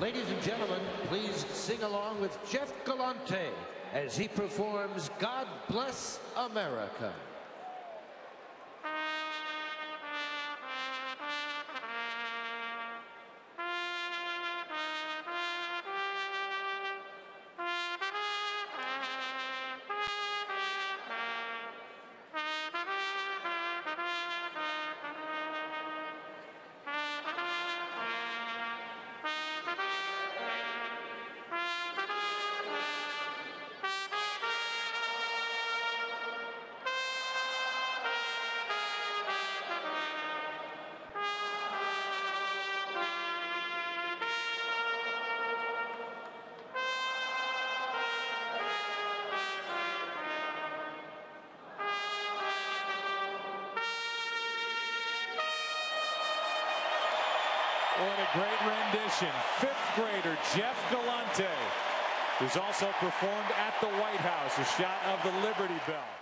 Ladies and gentlemen, please sing along with Jeff Galante as he performs God Bless America. What a great rendition. Fifth grader Jeff Galante, who's also performed at the White House, a shot of the Liberty Bell.